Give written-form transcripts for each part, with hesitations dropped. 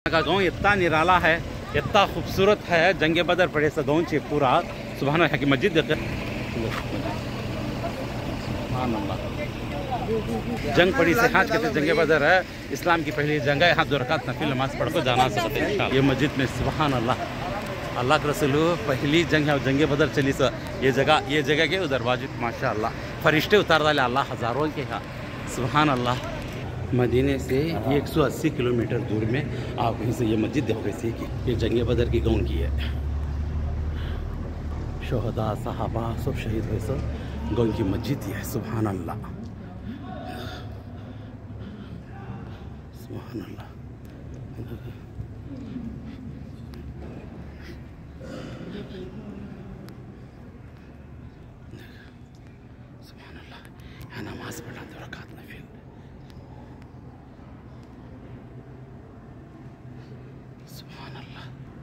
का गाँव इतना निराला है, इतना खूबसूरत है। जंगे बदर पड़े से गाँव चे पूरा सुभान अल्लाह की मस्जिद देखे। सुभान अल्लाह जंग पड़ी से हाथ कहते जंगे बदर है, इस्लाम की पहली जंग है। यहाँ 2 रकात नफिल नमाज पढ़ को जाना सकते हैं ये मस्जिद में। सुभान अल्लाह अल्लाह के रसूल पहली जंग है जंगे बदर चली सर। ये जगह के उधर बाजू माशा अल्लाह फरिश्ते उतार डाले अल्लाह हज़ारों के यहाँ। सुभान अल्लाह मदीने से 180 किलोमीटर दूर में आप कहीं से ये मस्जिद देखो कैसी की। ये जंगे बदर की गाँव की है। शोहदा सहाबा सब शहीद हुए सब गाँव की मस्जिद ही है। सुभान अल्लाह सुभान अल्लाह। सुभान अल्लाह यहाँ नमाज पढ़ा 2 रकात नफिल। सुभान अल्लाह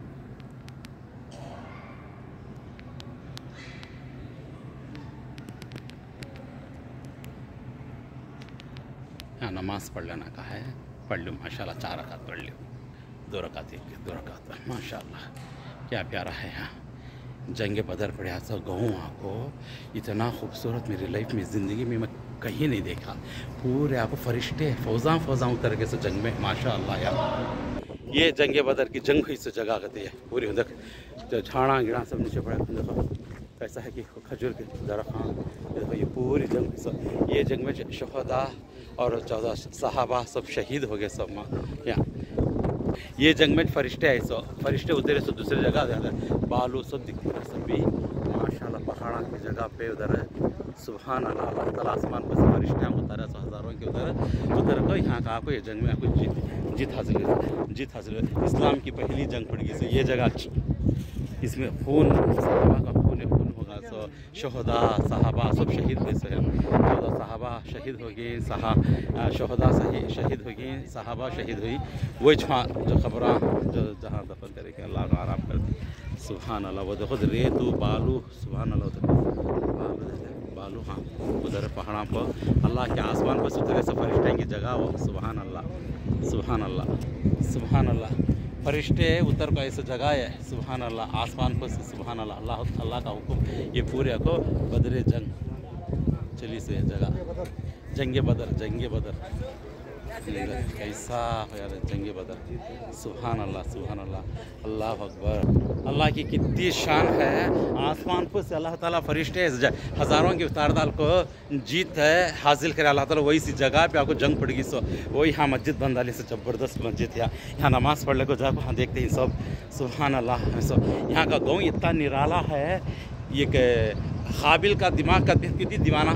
यहाँ नमाज पढ़ लेना कहा है, पढ़ लो माशाल्लाह। 4 रकात पढ़ लो, 2 रकात 2 रकात माशाल्लाह। क्या प्यारा है यहाँ जंगे बदर पड़े ऐसा गाँव। आपको इतना खूबसूरत मेरी लाइफ में ज़िंदगी में मैं कहीं नहीं देखा। पूरे आपको फरिश्ते फौजा उतर के से जंग में माशाल्लाह। यार ये जंगे बदर की जंग हुई से जगह कहती है पूरी। देख जो झाड़ा गिड़ा सब नीचे पड़ा देखो कैसा है कि खजूर के दरख्त। देखो ये पूरी जंग हुई सब। ये जंग में शोहदा और 14 सहाबा सब शहीद हो गए सब माँ यहाँ। ये जंग में फरिश्ते आए सो फरिश्ते उतरे सो दूसरी जगह बालू सब दिखते हैं सब भी माशाल्लाह। पहाड़ा की जगह पे उधर है। सुभान अल्लाह अल्लाह ताला आसमान पर से फरिश्ते उतारे सो हज़ारों के उधर को यहाँ का आपको ये जंग में आपको जीत हासिल है। इस्लाम की पहली जंग पड़ गई सो ये जगह इसमें खून सहाबा का खून होगा सो शोहदा सहाबा सब शहीद हुए से। 14 सहाबा शहीद हो गए, शोहदा शहीद हो गए, सहाबा शहीद हुई। वही जो खबर जो जहाँ दफन करके अल्लाह का आराम कर दी। सुभान अल्लाह वो देखो रेतू बालू। सुभान अल्लाह बालू हाँ उधर पहाड़ा पर अल्लाह के आसमान पर उतरे से फरिश्ते की जगह वो। सुभान अल्लाह सुभान अल्लाह सुभान अल्लाह। फरिश्ते उतर को ऐसे जगह है। सुभान अल्लाह आसमान पर से। सुभान अल्लाह अल्लाह का हुक्म ये पूरे को बदरे जंग चली से जगह जंगे बदर कैसा हो यार जंगे बदर। सुभान अल्लाह अल्लाह अकबर। अल्लाह की कितनी शान है। आसमान पर से अल्लाह ताला फरिश्ते हज़ारों के उतारदाल को जीत है हासिल करे अल्लाह ताला। वही सी जगह पे आपको जंग पड़ गई सो वही यहाँ मस्जिद बन डाली से ज़बरदस्त मस्जिद। यहाँ नमाज़ पढ़ने को जाकर वहाँ देखते हैं सब। सुभान अल्लाह सब यहाँ का गाँव इतना निराला है। ये काबिल का दिमाग का कितनी दीवाना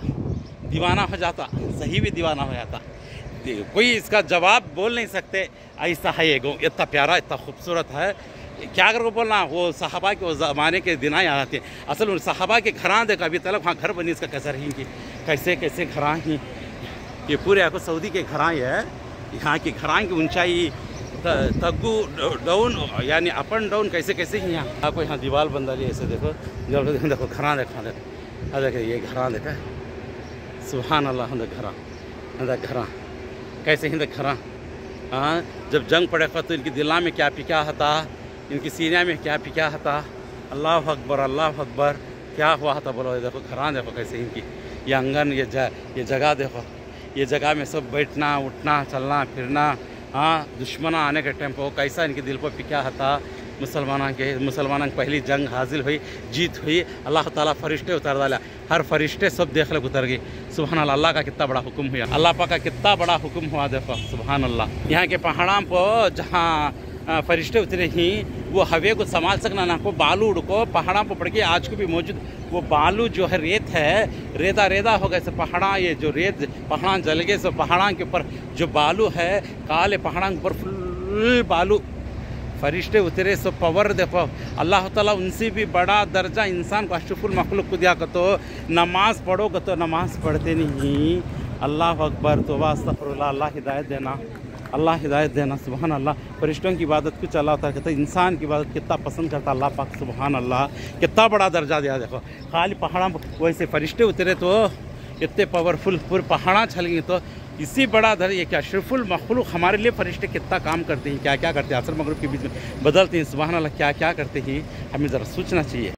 हो जाता सही भी दीवाना हो जाता। कोई इसका जवाब बोल नहीं सकते ऐसा है ये गाँव। इतना प्यारा इतना खूबसूरत है क्या कर को बोलना। वो सहाबा के वो ज़माने के दिन याद आते हैं। असल उन सहाबा के घरां देखा अभी तक वहाँ घर बनी इसका कैसा रही कि कैसे घरां ही। ये पूरे आपको सऊदी के घरां है। यहाँ की घरां की ऊंचाई तग्गू डाउन यानी अप एंड डाउन कैसे ही यहाँ आपको यहाँ दीवार बन डाली ऐसे। देखो देखो घरां देखो ये घरां देखा। सुभान अल्लाह घरां कैसे हिंद खरा। हाँ जब जंग पड़े तो इनकी दिला में क्या पिका था, इनकी सीनिया में क्या पिका था। अल्लाह अकबर क्या हुआ था बोलो। देखो घरां देखो कैसे इनकी ये आंगन ये जगह देखो। ये जगह में सब बैठना उठना चलना फिरना। हाँ दुश्मना आने के टाइम पर कैसा इनके दिल पर पिका था। मुसलमाना की पहली जंग हासिल हुई जीत हुई। अल्लाह ताला फरिश्ते उतार डाला। हर फरिश्ते सब देख ले उतर गई। सुभान अल्लाह का कितना बड़ा हुक्म हुआ। अल्लाह पाक का कितना बड़ा हुक्म हुआ देखो। सुभान अल्लाह यहाँ के पहाड़ों पर जहाँ फरिश्ते उतरे ही वो हवे को संभाल सकना ना को बालू उड़को पहाड़ों पर पड़ के आज को भी मौजूद वो बालू जो है रेत है रेदा हो गए से पहाड़ा। ये जो रेत पहाड़ा जल गए सो पहाड़ा के ऊपर जो बालू है काले पहाड़ा के ऊपर फुल बालू फरिश्ते उतरे सो पावर देखो। अल्लाह ताला उनसे भी बड़ा दर्जा इंसान को अशरफुल मखलूक को दिया कर। तो नमाज़ पढ़ोगे तो नमाज़ पढ़ते नहीं। अल्लाह अकबर तौबा अस्तगफिरुल्लाह। अल्लाह हिदायत देना। सुभान अल्लाह फरिश्तों की इबादत कुछ अल्लाह ताला कहता है। इंसान की इबादत कितना पसंद करता अल्लाह पाक। सुभान अल्लाह कितना बड़ा दर्जा दिया देखो। खाली पहाड़ा वैसे फरिश्ते उतरे तो इतने पावरफुल पूरे पहाड़ा छल गई तो इससे बड़ा दर ये क्या अशरफुल मखलूक हमारे लिए फरिश्ते कितना काम करते हैं, क्या क्या करते हैं, असर मगरिब के बीच में बदलते हैं, सुबहान अल्लाह क्या क्या करते हैं, हमें ज़रा सोचना चाहिए।